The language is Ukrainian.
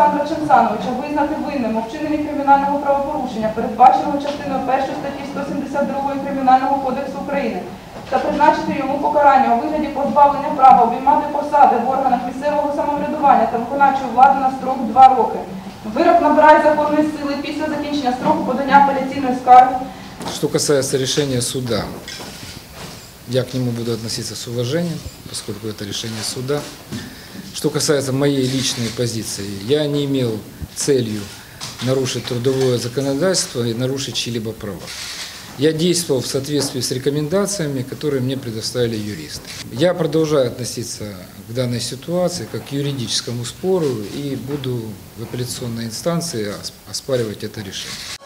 Олександра Чемсановича визнати винним у вчиненні кримінального правопорушення, передбаченого частиною 1 статті 172 Кримінального кодексу України, та призначити йому покарання у вигляді позбавлення права обіймати посади в органах місцевого самоврядування та виконавчої влади на строк 2 роки. Вирок набирає законної сили після закінчення строку подання апеляційної скарги. Что касается решения суда, я к нему буду относиться с уважением, поскольку это решение суда. Что касается моей личной позиции, я не имел целью нарушить трудовое законодательство и нарушить чьи-либо права. Я действовал в соответствии с рекомендациями, которые мне предоставили юристы. Я продолжаю относиться к данной ситуации как к юридическому спору и буду в апелляционной инстанции оспаривать это решение.